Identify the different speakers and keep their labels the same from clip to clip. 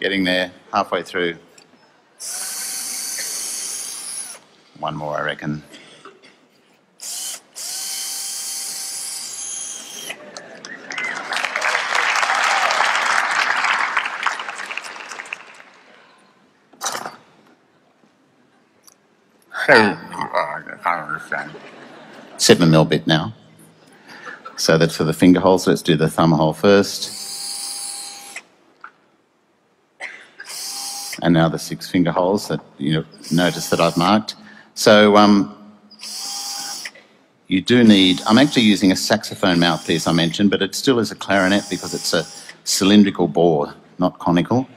Speaker 1: getting there, halfway through. One more, I reckon. I can't understand. 7 mil bit now. So that's for the finger holes. Let's do the thumb hole first. And now the 6 finger holes that you notice that I've marked. So you do need, I'm actually using a saxophone mouthpiece I mentioned, but it still is a clarinet because it's a cylindrical bore, not conical.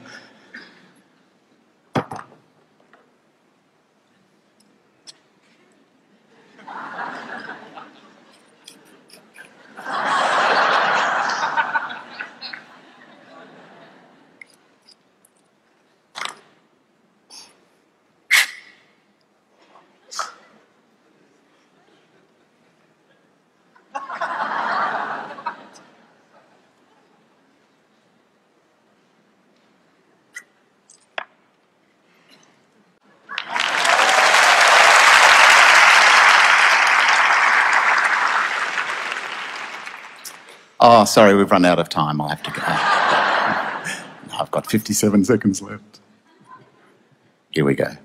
Speaker 1: Oh, sorry, we've run out of time. I'll have to go. I've got 57 seconds left. Here we go.